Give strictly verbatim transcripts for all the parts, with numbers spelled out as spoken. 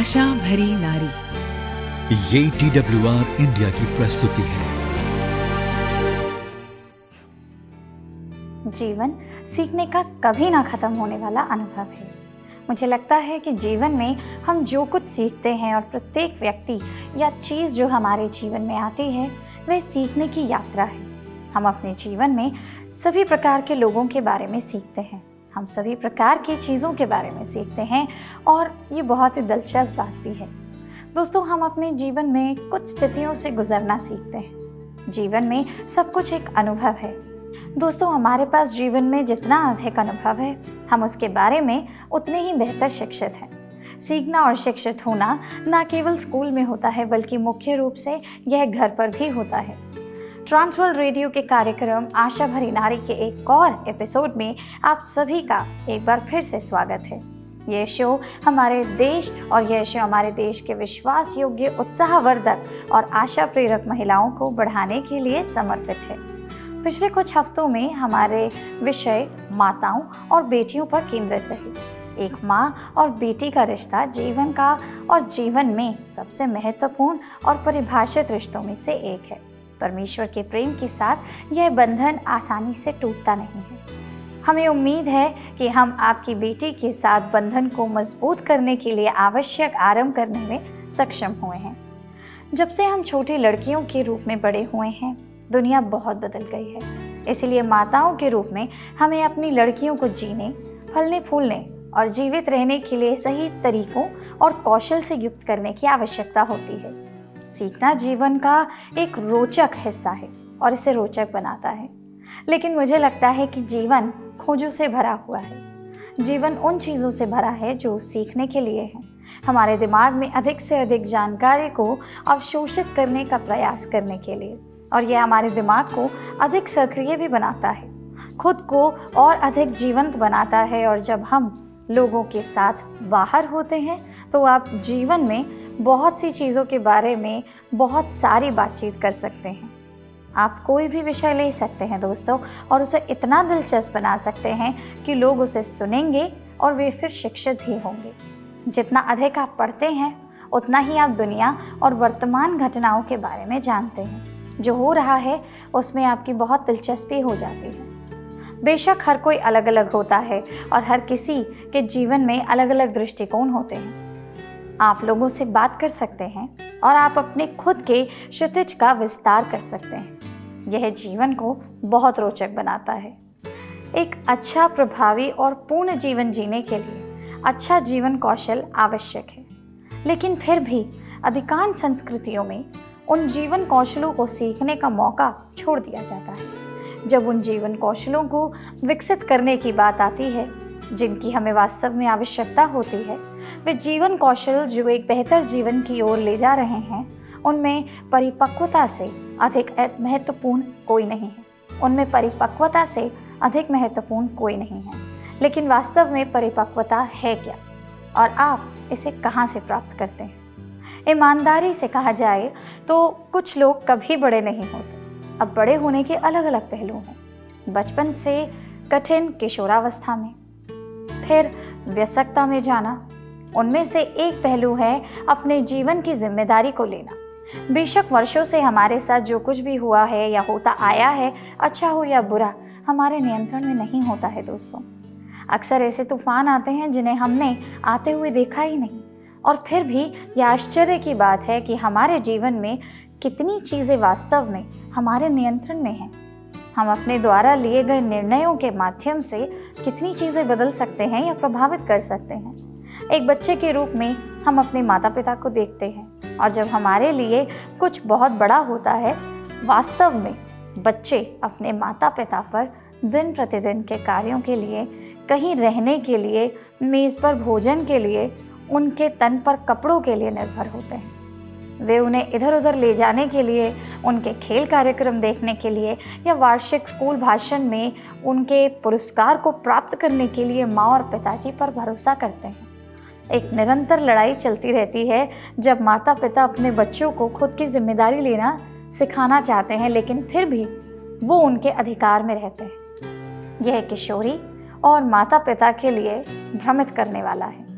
आशा भरी नारी। ये टी डब्ल्यू आर इंडिया की प्रस्तुति है। जीवन सीखने का कभी ना खत्म होने वाला अनुभव है। मुझे लगता है कि जीवन में हम जो कुछ सीखते हैं और प्रत्येक व्यक्ति या चीज़ जो हमारे जीवन में आती है वह सीखने की यात्रा है। हम अपने जीवन में सभी प्रकार के लोगों के बारे में सीखते हैं, हम सभी प्रकार की चीज़ों के बारे में सीखते हैं और ये बहुत ही दिलचस्प बात भी है। दोस्तों, हम अपने जीवन में कुछ स्थितियों से गुजरना सीखते हैं। जीवन में सब कुछ एक अनुभव है। दोस्तों, हमारे पास जीवन में जितना अधिक अनुभव है हम उसके बारे में उतने ही बेहतर शिक्षित हैं। सीखना और शिक्षित होना न केवल स्कूल में होता है बल्कि मुख्य रूप से यह घर पर भी होता है। ट्रांसवर्ल्ड रेडियो के कार्यक्रम आशा भरी नारी के एक और एपिसोड में आप सभी का एक बार फिर से स्वागत है। यह शो हमारे देश और यह शो हमारे देश के विश्वास योग्य, उत्साहवर्धक और आशा प्रेरक महिलाओं को बढ़ाने के लिए समर्पित है। पिछले कुछ हफ्तों में हमारे विषय माताओं और बेटियों पर केंद्रित रहे। एक माँ और बेटी का रिश्ता जीवन का और जीवन में सबसे महत्वपूर्ण और परिभाषित रिश्तों में से एक है। परमेश्वर के प्रेम के साथ यह बंधन आसानी से टूटता नहीं है। हमें उम्मीद है कि हम आपकी बेटी के साथ बंधन को मजबूत करने के लिए आवश्यक आरंभ करने में सक्षम हुए हैं। जब से हम छोटी लड़कियों के रूप में बड़े हुए हैं, दुनिया बहुत बदल गई है। इसलिए माताओं के रूप में हमें अपनी लड़कियों को जीने, फलने फूलने और जीवित रहने के लिए सही तरीकों और कौशल से युक्त करने की आवश्यकता होती है। सीखना जीवन का एक रोचक हिस्सा है और इसे रोचक बनाता है। लेकिन मुझे लगता है कि जीवन खोजों से भरा हुआ है। जीवन उन चीज़ों से भरा है जो सीखने के लिए हैं। हमारे दिमाग में अधिक से अधिक जानकारी को अवशोषित करने का प्रयास करने के लिए, और यह हमारे दिमाग को अधिक सक्रिय भी बनाता है, खुद को और अधिक जीवंत बनाता है। और जब हम लोगों के साथ बाहर होते हैं तो आप जीवन में बहुत सी चीज़ों के बारे में बहुत सारी बातचीत कर सकते हैं। आप कोई भी विषय ले सकते हैं दोस्तों, और उसे इतना दिलचस्प बना सकते हैं कि लोग उसे सुनेंगे और वे फिर शिक्षित भी होंगे। जितना अधिक आप पढ़ते हैं उतना ही आप दुनिया और वर्तमान घटनाओं के बारे में जानते हैं। जो हो रहा है उसमें आपकी बहुत दिलचस्पी हो जाती है। बेशक हर कोई अलग अलग होता है और हर किसी के जीवन में अलग अलग दृष्टिकोण होते हैं। आप लोगों से बात कर सकते हैं और आप अपने खुद के क्षितिज का विस्तार कर सकते हैं। यह जीवन को बहुत रोचक बनाता है। एक अच्छा, प्रभावी और पूर्ण जीवन जीने के लिए अच्छा जीवन कौशल आवश्यक है। लेकिन फिर भी अधिकांश संस्कृतियों में उन जीवन कौशलों को सीखने का मौका छोड़ दिया जाता है। जब उन जीवन कौशलों को विकसित करने की बात आती है जिनकी हमें वास्तव में आवश्यकता होती है, वे जीवन कौशल जो एक बेहतर जीवन की ओर ले जा रहे हैं, उनमें परिपक्वता से अधिक महत्वपूर्ण कोई नहीं है। उनमें परिपक्वता से अधिक महत्वपूर्ण कोई नहीं है। लेकिन वास्तव में परिपक्वता है क्या, और आप इसे कहाँ से प्राप्त करते हैं? ईमानदारी से कहा जाए तो कुछ लोग कभी बड़े नहीं होते। अब बड़े होने के अलग अलग पहलू हैं। बचपन से कठिन किशोरावस्था में, फिर वयस्कता में जाना। उनमें से एक पहलू है अपने जीवन की जिम्मेदारी को लेना। बेशक वर्षों से हमारे साथ जो कुछ भी हुआ है या होता आया है, अच्छा हो या बुरा, हमारे नियंत्रण में नहीं होता है दोस्तों। अक्सर ऐसे तूफान आते हैं जिन्हें हमने आते हुए देखा ही नहीं, और फिर भी यह आश्चर्य की बात है कि हमारे जीवन में कितनी चीज़ें वास्तव में हमारे नियंत्रण में हैं। हम अपने द्वारा लिए गए निर्णयों के माध्यम से कितनी चीज़ें बदल सकते हैं या प्रभावित कर सकते हैं। एक बच्चे के रूप में हम अपने माता पिता को देखते हैं, और जब हमारे लिए कुछ बहुत बड़ा होता है, वास्तव में बच्चे अपने माता पिता पर दिन प्रतिदिन के कार्यों के लिए, कहीं रहने के लिए, मेज़ पर भोजन के लिए, उनके तन पर कपड़ों के लिए निर्भर होते हैं। वे उन्हें इधर उधर ले जाने के लिए, उनके खेल कार्यक्रम देखने के लिए या वार्षिक स्कूल भाषण में उनके पुरस्कार को प्राप्त करने के लिए माँ और पिताजी पर भरोसा करते हैं। एक निरंतर लड़ाई चलती रहती है जब माता पिता अपने बच्चों को खुद की जिम्मेदारी लेना सिखाना चाहते हैं, लेकिन फिर भी वो उनके अधिकार में रहते हैं। यह किशोरी और माता पिता के लिए भ्रमित करने वाला है।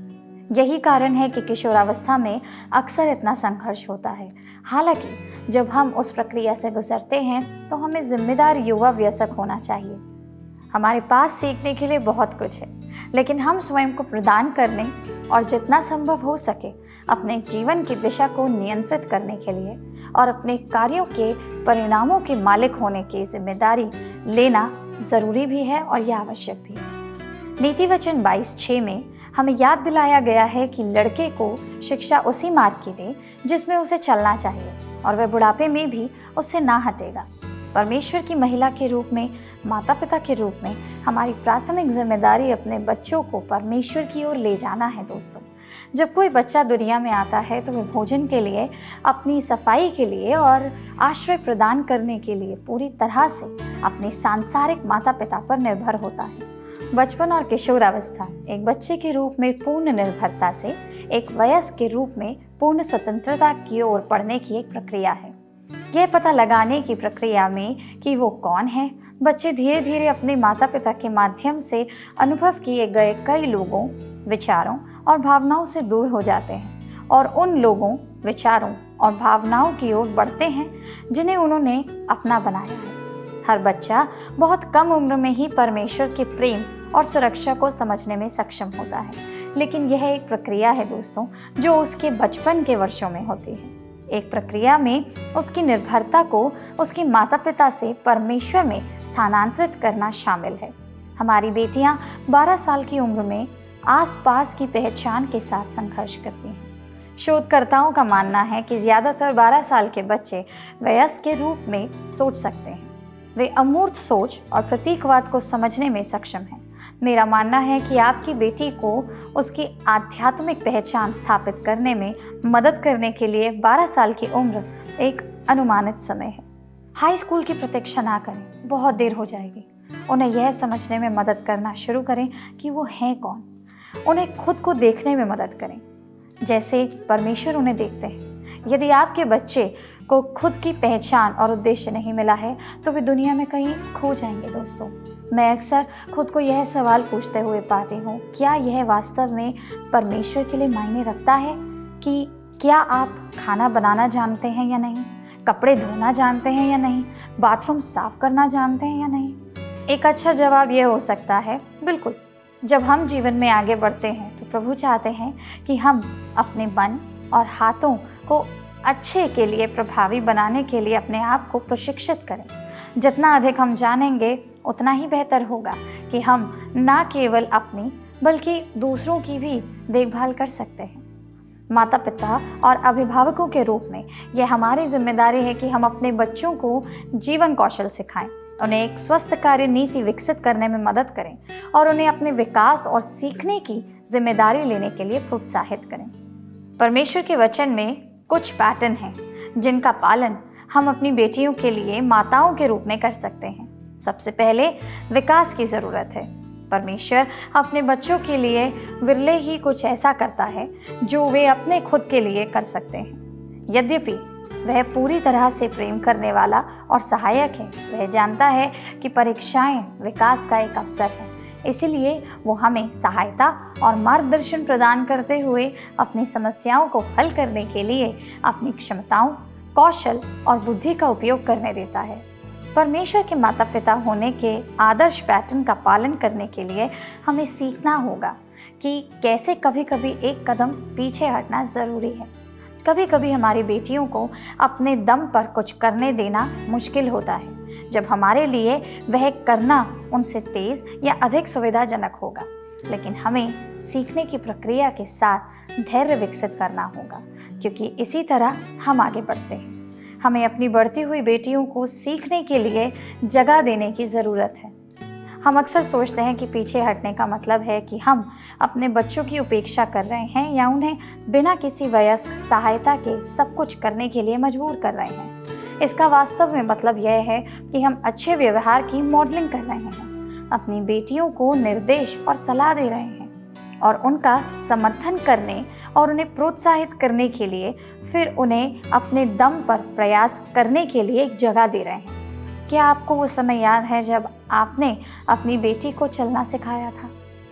यही कारण है कि किशोरावस्था में अक्सर इतना संघर्ष होता है। हालांकि जब हम उस प्रक्रिया से गुजरते हैं तो हमें जिम्मेदार युवा वयस्क होना चाहिए। हमारे पास सीखने के लिए बहुत कुछ है, लेकिन हम स्वयं को प्रदान करने और जितना संभव हो सके अपने जीवन की दिशा को नियंत्रित करने के लिए और अपने कार्यों के परिणामों के मालिक होने की जिम्मेदारी लेना ज़रूरी भी है और यह आवश्यक भी है। नीति वचन बाईस छः में हमें याद दिलाया गया है कि लड़के को शिक्षा उसी मार्ग की दे जिसमें उसे चलना चाहिए और वह बुढ़ापे में भी उससे ना हटेगा। परमेश्वर की महिला के रूप में, माता पिता के रूप में हमारी प्राथमिक जिम्मेदारी अपने बच्चों को परमेश्वर की ओर ले जाना है। दोस्तों, जब कोई बच्चा दुनिया में आता है तो वह भोजन के लिए, अपनी सफाई के लिए और आश्रय प्रदान करने के लिए पूरी तरह से अपने सांसारिक माता पिता पर निर्भर होता है। बचपन और किशोरावस्था एक बच्चे के रूप में पूर्ण निर्भरता से एक वयस्क के रूप में पूर्ण स्वतंत्रता की ओर बढ़ने की एक प्रक्रिया है। यह पता लगाने की प्रक्रिया में कि वो कौन है, बच्चे धीरे धीरे अपने माता पिता के माध्यम से अनुभव किए गए कई लोगों, विचारों और भावनाओं से दूर हो जाते हैं और उन लोगों, विचारों और भावनाओं की ओर बढ़ते हैं जिन्हें उन्होंने अपना बनाया है। हर बच्चा बहुत कम उम्र में ही परमेश्वर के प्रेम और सुरक्षा को समझने में सक्षम होता है, लेकिन यह एक प्रक्रिया है दोस्तों जो उसके बचपन के वर्षों में होती है। एक प्रक्रिया में उसकी निर्भरता को उसके माता पिता से परमेश्वर में स्थानांतरित करना शामिल है। हमारी बेटियां बारह साल की उम्र में आसपास की पहचान के साथ संघर्ष करती हैं। शोधकर्ताओं का मानना है कि ज़्यादातर बारह साल के बच्चे वयस्क के रूप में सोच सकते हैं। वे अमूर्त सोच और प्रतीकवाद को समझने में सक्षम हैं। मेरा मानना है कि आपकी बेटी को उसकी आध्यात्मिक पहचान स्थापित करने में मदद करने के लिए बारह साल की उम्र एक अनुमानित समय है। हाई स्कूल की प्रतीक्षा ना करें, बहुत देर हो जाएगी। उन्हें यह समझने में मदद करना शुरू करें कि वो हैं कौन। उन्हें खुद को देखने में मदद करें जैसे परमेश्वर उन्हें देखते हैं। यदि आपके बच्चे को खुद की पहचान और उद्देश्य नहीं मिला है तो वे दुनिया में कहीं खो जाएंगे। दोस्तों, मैं अक्सर खुद को यह सवाल पूछते हुए पाती हूँ, क्या यह वास्तव में परमेश्वर के लिए मायने रखता है कि क्या आप खाना बनाना जानते हैं या नहीं, कपड़े धोना जानते हैं या नहीं, बाथरूम साफ करना जानते हैं या नहीं? एक अच्छा जवाब यह हो सकता है, बिल्कुल। जब हम जीवन में आगे बढ़ते हैं तो प्रभु चाहते हैं कि हम अपने मन और हाथों को अच्छे के लिए प्रभावी बनाने के लिए अपने आप को प्रशिक्षित करें। जितना अधिक हम जानेंगे उतना ही बेहतर होगा कि हम ना केवल अपनी बल्कि दूसरों की भी देखभाल कर सकते हैं। माता पिता और अभिभावकों के रूप में यह हमारी जिम्मेदारी है कि हम अपने बच्चों को जीवन कौशल सिखाएं, उन्हें एक स्वस्थ कार्य नीति विकसित करने में मदद करें और उन्हें अपने विकास और सीखने की जिम्मेदारी लेने के लिए प्रोत्साहित करें। परमेश्वर के वचन में कुछ पैटर्न हैं जिनका पालन हम अपनी बेटियों के लिए माताओं के रूप में कर सकते हैं। सबसे पहले विकास की ज़रूरत है। परमेश्वर अपने बच्चों के लिए विरले ही कुछ ऐसा करता है जो वे अपने खुद के लिए कर सकते हैं। यद्यपि वह पूरी तरह से प्रेम करने वाला और सहायक है, वह जानता है कि परीक्षाएं विकास का एक अवसर है। इसीलिए वो हमें सहायता और मार्गदर्शन प्रदान करते हुए अपनी समस्याओं को हल करने के लिए अपनी क्षमताओं, कौशल और बुद्धि का उपयोग करने देता है। परमेश्वर के माता पिता होने के आदर्श पैटर्न का पालन करने के लिए हमें सीखना होगा कि कैसे कभी कभी एक कदम पीछे हटना ज़रूरी है। कभी कभी हमारी बेटियों को अपने दम पर कुछ करने देना मुश्किल होता है, जब हमारे लिए वह करना उनसे तेज़ या अधिक सुविधाजनक होगा। लेकिन हमें सीखने की प्रक्रिया के साथ धैर्य विकसित करना होगा, क्योंकि इसी तरह हम आगे बढ़ते हैं। हमें अपनी बढ़ती हुई बेटियों को सीखने के लिए जगह देने की ज़रूरत है। हम अक्सर सोचते हैं कि पीछे हटने का मतलब है कि हम अपने बच्चों की उपेक्षा कर रहे हैं या उन्हें बिना किसी वयस्क सहायता के सब कुछ करने के लिए मजबूर कर रहे हैं। इसका वास्तव में मतलब यह है कि हम अच्छे व्यवहार की मॉडलिंग कर रहे हैं, अपनी बेटियों को निर्देश और सलाह दे रहे हैं और उनका समर्थन करने और उन्हें प्रोत्साहित करने के लिए फिर उन्हें अपने दम पर प्रयास करने के लिए एक जगह दे रहे हैं। क्या आपको वो समय याद है जब आपने अपनी बेटी को चलना सिखाया था?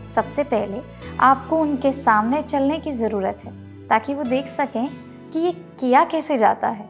सबसे पहले आपको उनके सामने चलने की ज़रूरत है ताकि वो देख सकें कि ये किया कैसे जाता है।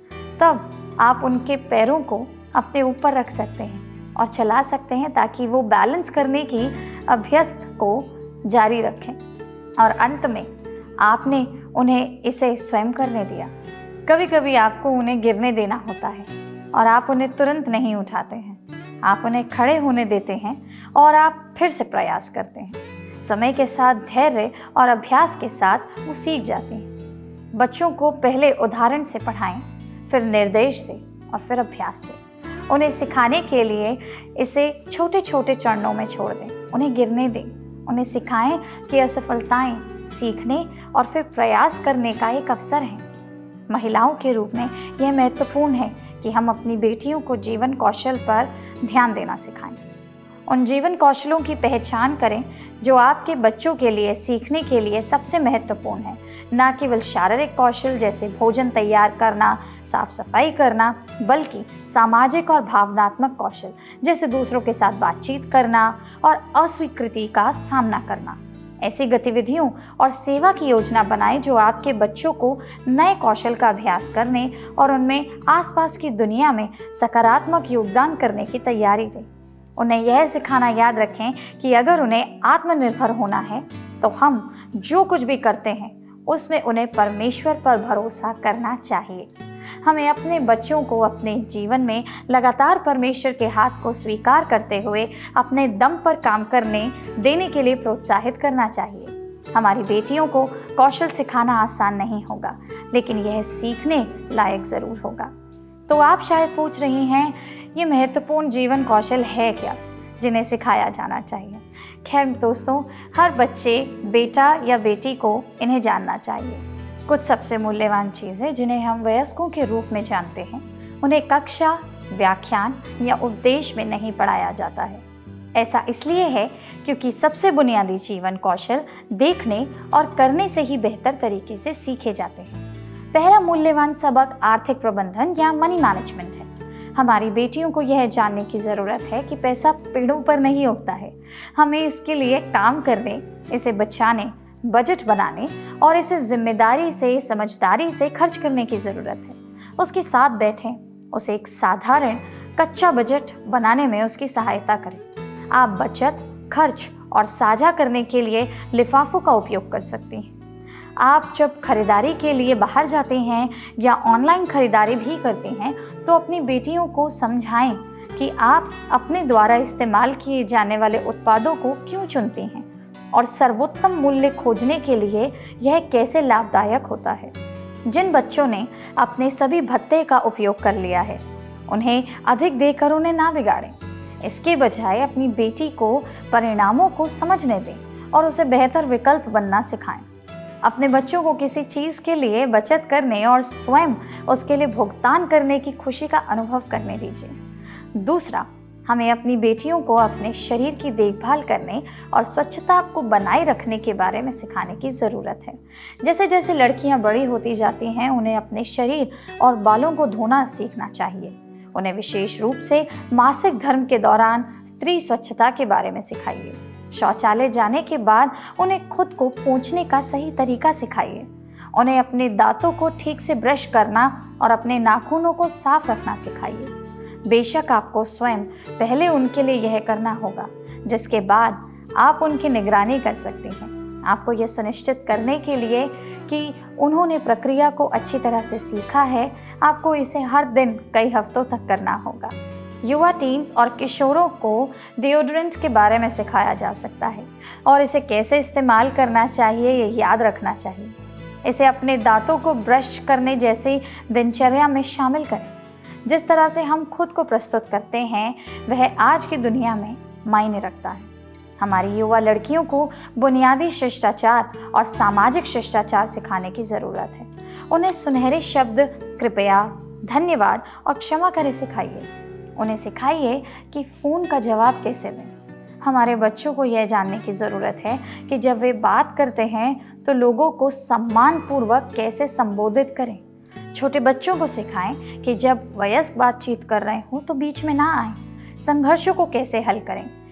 तब आप उनके पैरों को अपने ऊपर रख सकते हैं और चला सकते हैं ताकि वो बैलेंस करने की अभ्यस्त को जारी रखें। और अंत में आपने उन्हें इसे स्वयं करने दिया। कभी कभी आपको उन्हें गिरने देना होता है और आप उन्हें तुरंत नहीं उठाते हैं। आप उन्हें खड़े होने देते हैं और आप फिर से प्रयास करते हैं। समय के साथ धैर्य और अभ्यास के साथ वो सीख जाते हैं। बच्चों को पहले उदाहरण से पढ़ाएं, फिर निर्देश से और फिर अभ्यास से। उन्हें सिखाने के लिए इसे छोटे छोटे चरणों में छोड़ दें। उन्हें गिरने दें। उन्हें सिखाएं कि असफलताएं सीखने और फिर प्रयास करने का एक अवसर है। महिलाओं के रूप में यह महत्वपूर्ण है कि हम अपनी बेटियों को जीवन कौशल पर ध्यान देना सिखाएं। उन जीवन कौशलों की पहचान करें जो आपके बच्चों के लिए सीखने के लिए सबसे महत्वपूर्ण है, न केवल शारीरिक कौशल जैसे भोजन तैयार करना, साफ सफाई करना, बल्कि सामाजिक और भावनात्मक कौशल जैसे दूसरों के साथ बातचीत करना और अस्वीकृति का सामना करना। ऐसी गतिविधियों और सेवा की योजना बनाएं जो आपके बच्चों को नए कौशल का अभ्यास करने और उनमें आसपास की दुनिया में सकारात्मक योगदान करने की तैयारी दें। उन्हें यह सिखाना याद रखें कि अगर उन्हें आत्मनिर्भर होना है तो हम जो कुछ भी करते हैं उसमें उन्हें परमेश्वर पर भरोसा करना चाहिए। हमें अपने बच्चों को अपने जीवन में लगातार परमेश्वर के हाथ को स्वीकार करते हुए अपने दम पर काम करने देने के लिए प्रोत्साहित करना चाहिए। हमारी बेटियों को कौशल सिखाना आसान नहीं होगा, लेकिन यह सीखने लायक ज़रूर होगा। तो आप शायद पूछ रही हैं, ये महत्वपूर्ण जीवन कौशल है क्या जिन्हें सिखाया जाना चाहिए? खैर दोस्तों, हर बच्चे, बेटा या बेटी को इन्हें जानना चाहिए। कुछ सबसे मूल्यवान चीज़ें जिन्हें हम वयस्कों के रूप में जानते हैं, उन्हें कक्षा, व्याख्यान या उपदेश में नहीं पढ़ाया जाता है। ऐसा इसलिए है क्योंकि सबसे बुनियादी जीवन कौशल देखने और करने से ही बेहतर तरीके से सीखे जाते हैं। पहला मूल्यवान सबक आर्थिक प्रबंधन या मनी मैनेजमेंट है। हमारी बेटियों को यह जानने की ज़रूरत है कि पैसा पेड़ों पर नहीं उगता है। हमें इसके लिए काम करने, इसे बचाने, बजट बनाने और इसे जिम्मेदारी से, समझदारी से खर्च करने की ज़रूरत है। उसके साथ बैठें, उसे एक साधारण कच्चा बजट बनाने में उसकी सहायता करें। आप बचत, खर्च और साझा करने के लिए लिफाफों का उपयोग कर सकती हैं। आप जब खरीदारी के लिए बाहर जाते हैं या ऑनलाइन खरीदारी भी करते हैं तो अपनी बेटियों को समझाएं कि आप अपने द्वारा इस्तेमाल किए जाने वाले उत्पादों को क्यों चुनते हैं और सर्वोत्तम मूल्य खोजने के लिए यह कैसे लाभदायक होता है। जिन बच्चों ने अपने सभी भत्ते का उपयोग कर लिया है, उन्हें अधिक देकर उन्हें ना बिगाड़ें। इसके बजाय अपनी बेटी को परिणामों को समझने दें और उसे बेहतर विकल्प बनना सिखाएं। अपने बच्चों को किसी चीज़ के लिए बचत करने और स्वयं उसके लिए भुगतान करने की खुशी का अनुभव करने दीजिए। दूसरा, हमें अपनी बेटियों को अपने शरीर की देखभाल करने और स्वच्छता को बनाए रखने के बारे में सिखाने की ज़रूरत है। जैसे जैसे लड़कियां बड़ी होती जाती हैं, उन्हें अपने शरीर और बालों को धोना सीखना चाहिए। उन्हें विशेष रूप से मासिक धर्म के दौरान स्त्री स्वच्छता के बारे में सिखाइए। शौचालय जाने के बाद उन्हें खुद को पोंछने का सही तरीका सिखाइए। उन्हें अपने दांतों को ठीक से ब्रश करना और अपने नाखूनों को साफ रखना सिखाइए। बेशक आपको स्वयं पहले उनके लिए यह करना होगा, जिसके बाद आप उनकी निगरानी कर सकते हैं। आपको यह सुनिश्चित करने के लिए कि उन्होंने प्रक्रिया को अच्छी तरह से सीखा है, आपको इसे हर दिन कई हफ्तों तक करना होगा। युवा टीन्स और किशोरों को डिओड्रेंट के बारे में सिखाया जा सकता है और इसे कैसे इस्तेमाल करना चाहिए ये याद रखना चाहिए। इसे अपने दांतों को ब्रश करने जैसी दिनचर्या में शामिल करें। जिस तरह से हम खुद को प्रस्तुत करते हैं वह आज की दुनिया में मायने रखता है। हमारी युवा लड़कियों को बुनियादी शिष्टाचार और सामाजिक शिष्टाचार सिखाने की ज़रूरत है। उन्हें सुनहरे शब्द कृपया, धन्यवाद और क्षमा करें सिखाइए। उन्हें सिखाइए कि फ़ोन का जवाब कैसे दें। हमारे बच्चों को यह जानने की ज़रूरत है कि जब वे बात करते हैं तो लोगों को सम्मानपूर्वक कैसे संबोधित करें। छोटे बच्चों को सिखाएं कि जब वयस्क बातचीत कर रहे हों तो बीच में ना आएं। संघर्षों को कैसे हल करें,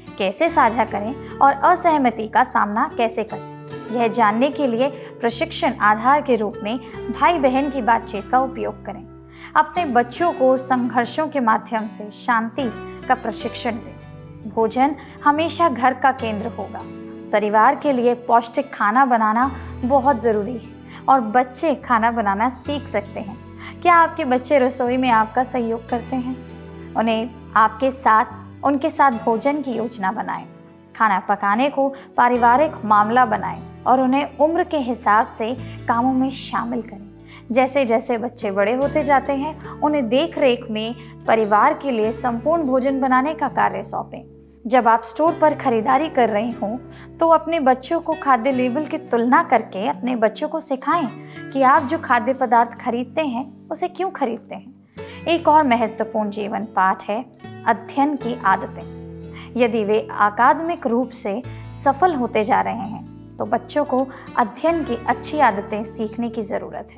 कैसे साझा करें और असहमति का सामना कैसे करें। यह जानने के लिए प्रशिक्षण आधार के रूप में भाई बहन की बातचीत का उपयोग करें। अपने बच्चों को संघर्षों के माध्यम से शांति का प्रशिक्षण दें। भोजन हमेशा घर का केंद्र होगा। परिवार के लिए पौष्टिक खाना बनाना बहुत ज़रूरी है और बच्चे खाना बनाना सीख सकते हैं। क्या आपके बच्चे रसोई में आपका सहयोग करते हैं? उन्हें आपके साथ उनके साथ भोजन की योजना बनाएं। खाना पकाने को पारिवारिक मामला बनाएं और उन्हें उम्र के हिसाब से कामों में शामिल करें। जैसे जैसे बच्चे बड़े होते जाते हैं, उन्हें देख रेख में परिवार के लिए संपूर्ण भोजन बनाने का कार्य सौंपें। जब आप स्टोर पर खरीदारी कर रहे हों तो अपने बच्चों को खाद्य लेबल की तुलना करके अपने बच्चों को सिखाएं कि आप जो खाद्य पदार्थ खरीदते हैं उसे क्यों खरीदते हैं। एक और महत्वपूर्ण जीवन पाठ है अध्ययन की आदतें। यदि वे अकादमिक रूप से सफल होते जा रहे हैं तो बच्चों को अध्ययन की अच्छी आदतें सीखने की ज़रूरत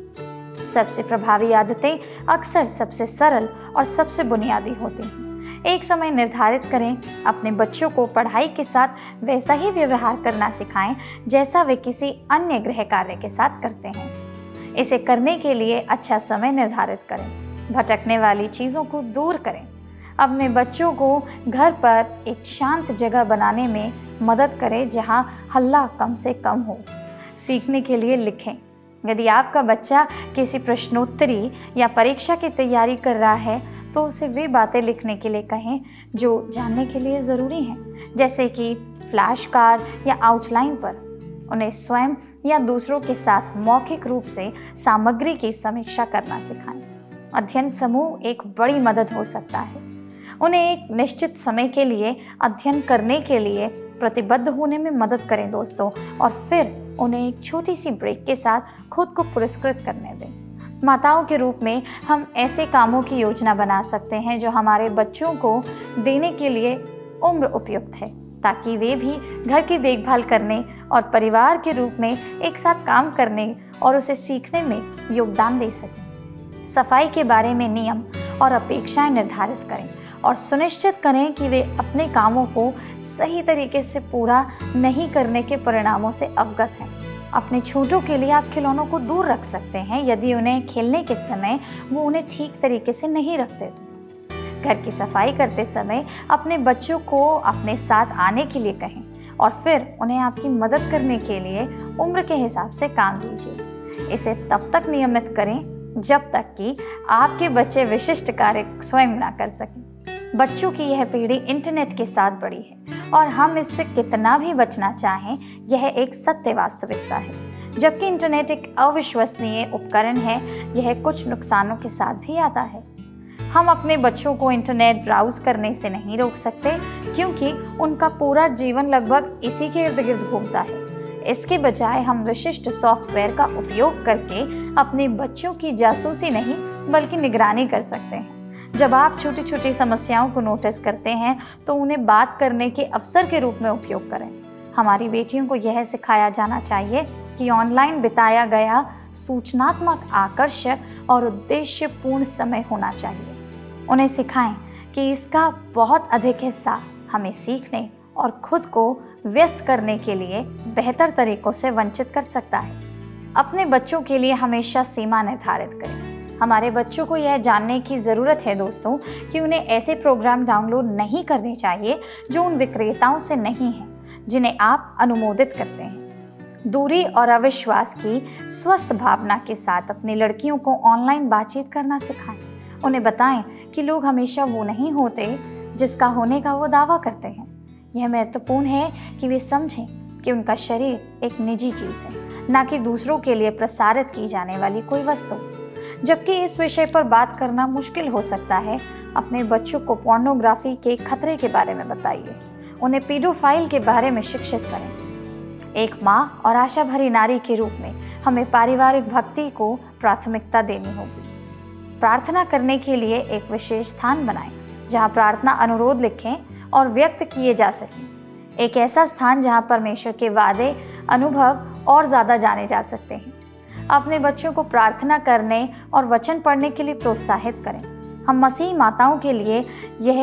है। सबसे प्रभावी आदतें अक्सर सबसे सरल और सबसे बुनियादी होती हैं। एक समय निर्धारित करें, अपने बच्चों को पढ़ाई के साथ वैसा ही व्यवहार करना सिखाएं जैसा वे किसी अन्य गृह कार्य के साथ करते हैं। इसे करने के लिए अच्छा समय निर्धारित करें। भटकने वाली चीज़ों को दूर करें। अपने बच्चों को घर पर एक शांत जगह बनाने में मदद करें जहां हल्ला कम से कम हो। सीखने के लिए लिखें। यदि आपका बच्चा किसी प्रश्नोत्तरी या परीक्षा की तैयारी कर रहा है तो उसे वे बातें लिखने के लिए कहें जो जानने के लिए ज़रूरी हैं, जैसे कि फ्लैश कार्ड या आउटलाइन पर। उन्हें स्वयं या दूसरों के साथ मौखिक रूप से सामग्री की समीक्षा करना सिखाएं। अध्ययन समूह एक बड़ी मदद हो सकता है। उन्हें एक निश्चित समय के लिए अध्ययन करने के लिए प्रतिबद्ध होने में मदद करें दोस्तों, और फिर उन्हें एक छोटी सी ब्रेक के साथ खुद को पुरस्कृत करने दें। माताओं के रूप में हम ऐसे कामों की योजना बना सकते हैं जो हमारे बच्चों को देने के लिए उम्र उपयुक्त है, ताकि वे भी घर की देखभाल करने और परिवार के रूप में एक साथ काम करने और उसे सीखने में योगदान दे सकें। सफाई के बारे में नियम और अपेक्षाएं निर्धारित करें और सुनिश्चित करें कि वे अपने कामों को सही तरीके से पूरा नहीं करने के परिणामों से अवगत हैं। अपने छोटों के लिए आप खिलौनों को दूर रख सकते हैं यदि उन्हें खेलने के समय वो उन्हें ठीक तरीके से नहीं रखते तो। घर की सफाई करते समय अपने बच्चों को अपने साथ आने के लिए कहें और फिर उन्हें आपकी मदद करने के लिए उम्र के हिसाब से काम दीजिए। इसे तब तक नियमित करें जब तक कि आपके बच्चे विशिष्ट कार्य स्वयं ना कर सकें। बच्चों की यह पीढ़ी इंटरनेट के साथ बढ़ी है और हम इससे कितना भी बचना चाहें, यह एक सत्य वास्तविकता है। जबकि इंटरनेट एक अविश्वसनीय उपकरण है, यह कुछ नुकसानों के साथ भी आता है। हम अपने बच्चों को इंटरनेट ब्राउज करने से नहीं रोक सकते, क्योंकि उनका पूरा जीवन लगभग इसी के इर्द गिर्द घूमता है। इसके बजाय हम विशिष्ट सॉफ्टवेयर का उपयोग करके अपने बच्चों की जासूसी नहीं बल्कि निगरानी कर सकते हैं। जब आप छोटी छोटी समस्याओं को नोटिस करते हैं तो उन्हें बात करने के अवसर के रूप में उपयोग करें। हमारी बेटियों को यह सिखाया जाना चाहिए कि ऑनलाइन बिताया गया सूचनात्मक, आकर्षक और उद्देश्यपूर्ण समय होना चाहिए। उन्हें सिखाएं कि इसका बहुत अधिक हिस्सा हमें सीखने और खुद को व्यस्त करने के लिए बेहतर तरीकों से वंचित कर सकता है। अपने बच्चों के लिए हमेशा सीमा निर्धारित करें। हमारे बच्चों को यह जानने की ज़रूरत है दोस्तों कि उन्हें ऐसे प्रोग्राम डाउनलोड नहीं करने चाहिए जो उन विक्रेताओं से नहीं हैं जिन्हें आप अनुमोदित करते हैं। दूरी और अविश्वास की स्वस्थ भावना के साथ अपनी लड़कियों को ऑनलाइन बातचीत करना सिखाएं। उन्हें बताएं कि लोग हमेशा वो नहीं होते जिसका होने का वो दावा करते हैं। यह महत्वपूर्ण है कि वे समझें कि उनका शरीर एक निजी चीज़ है, ना कि दूसरों के लिए प्रसारित की जाने वाली कोई वस्तु। जबकि इस विषय पर बात करना मुश्किल हो सकता है, अपने बच्चों को पोर्नोग्राफी के खतरे के बारे में बताइए। उन्हें पीडोफाइल के बारे में शिक्षित करें। एक माँ और आशा भरी नारी के रूप में हमें पारिवारिक भक्ति को प्राथमिकता देनी होगी। प्रार्थना करने के लिए एक विशेष स्थान बनाएं जहाँ प्रार्थना अनुरोध लिखें और व्यक्त किए जा सकें। एक ऐसा स्थान जहाँ परमेश्वर के वादे, अनुभव और ज़्यादा जाने जा सकते हैं। अपने बच्चों को प्रार्थना करने और वचन पढ़ने के लिए प्रोत्साहित करें। हम मसीह माताओं के लिए यह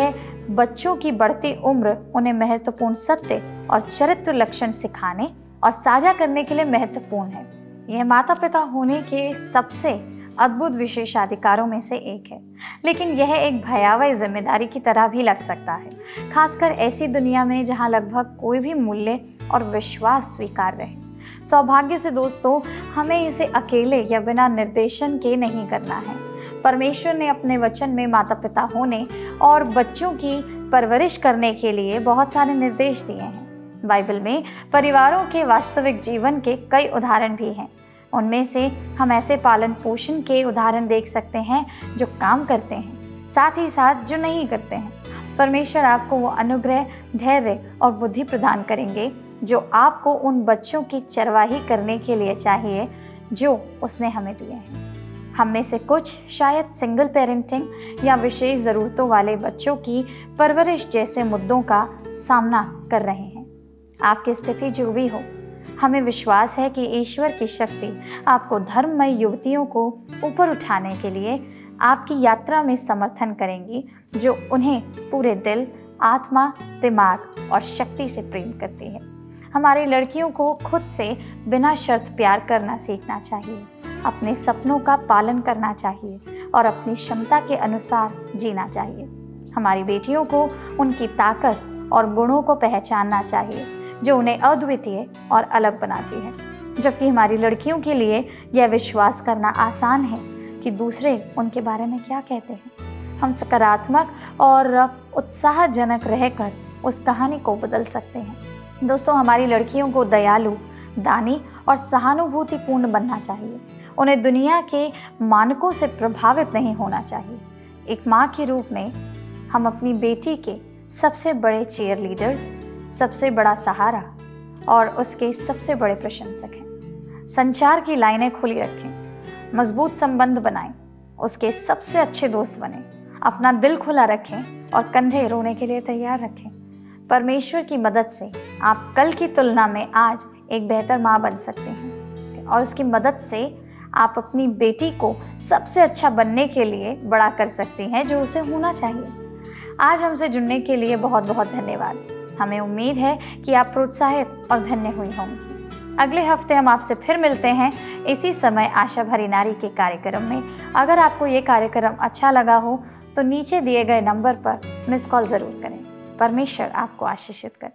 बच्चों की बढ़ती उम्र उन्हें महत्वपूर्ण सत्य और चरित्र लक्षण सिखाने और साझा करने के लिए महत्वपूर्ण है। यह माता पिता होने के सबसे अद्भुत विशेषाधिकारों में से एक है, लेकिन यह एक भयावह जिम्मेदारी की तरह भी लग सकता है, खासकर ऐसी दुनिया में जहां लगभग कोई भी मूल्य और विश्वास स्वीकार्य है। सौभाग्य से दोस्तों, हमें इसे अकेले या बिना निर्देशन के नहीं करना है। परमेश्वर ने अपने वचन में माता पिता होने और बच्चों की परवरिश करने के लिए बहुत सारे निर्देश दिए हैं। बाइबल में परिवारों के वास्तविक जीवन के कई उदाहरण भी हैं। उनमें से हम ऐसे पालन पोषण के उदाहरण देख सकते हैं जो काम करते हैं, साथ ही साथ जो नहीं करते हैं। परमेश्वर आपको वो अनुग्रह, धैर्य और बुद्धि प्रदान करेंगे जो आपको उन बच्चों की चरवाही करने के लिए चाहिए जो उसने हमें दिए हैं। हम में से कुछ शायद सिंगल पेरेंटिंग या विशेष ज़रूरतों वाले बच्चों की परवरिश जैसे मुद्दों का सामना कर रहे हैं। आपकी स्थिति जो भी हो, हमें विश्वास है कि ईश्वर की शक्ति आपको धर्ममय युवतियों को ऊपर उठाने के लिए आपकी यात्रा में समर्थन करेंगी, जो उन्हें पूरे दिल, आत्मा, दिमाग और शक्ति से प्रेम करती है। हमारी लड़कियों को खुद से बिना शर्त प्यार करना सीखना चाहिए, अपने सपनों का पालन करना चाहिए और अपनी क्षमता के अनुसार जीना चाहिए। हमारी बेटियों को उनकी ताकत और गुणों को पहचानना चाहिए जो उन्हें अद्वितीय और अलग बनाती है, जबकि हमारी लड़कियों के लिए यह विश्वास करना आसान है कि दूसरे उनके बारे में क्या कहते हैं। हम सकारात्मक और उत्साहजनक रहकर उस कहानी को बदल सकते हैं। दोस्तों, हमारी लड़कियों को दयालु, दानी और सहानुभूतिपूर्ण बनना चाहिए। उन्हें दुनिया के मानकों से प्रभावित नहीं होना चाहिए। एक माँ के रूप में हम अपनी बेटी के सबसे बड़े चीयर लीडर्स, सबसे बड़ा सहारा और उसके सबसे बड़े प्रशंसक हैं। संचार की लाइनें खुली रखें, मजबूत संबंध बनाएं, उसके सबसे अच्छे दोस्त बनें, अपना दिल खुला रखें और कंधे रोने के लिए तैयार रखें। परमेश्वर की मदद से आप कल की तुलना में आज एक बेहतर माँ बन सकते हैं और उसकी मदद से आप अपनी बेटी को सबसे अच्छा बनने के लिए बड़ा कर सकती हैं जो उसे होना चाहिए। आज हमसे जुड़ने के लिए बहुत बहुत धन्यवाद। हमें उम्मीद है कि आप प्रोत्साहित और धन्य हुई होंगी। अगले हफ्ते हम आपसे फिर मिलते हैं इसी समय आशा भरी नारी के कार्यक्रम में। अगर आपको ये कार्यक्रम अच्छा लगा हो तो नीचे दिए गए नंबर पर मिस कॉल ज़रूर करें। परमेश्वर आपको आशीषित करे।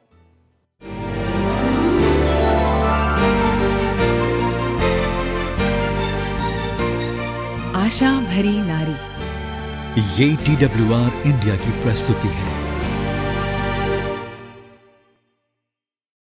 आशा भरी नारी, ये टी डब्ल्यू आर इंडिया की प्रस्तुति है।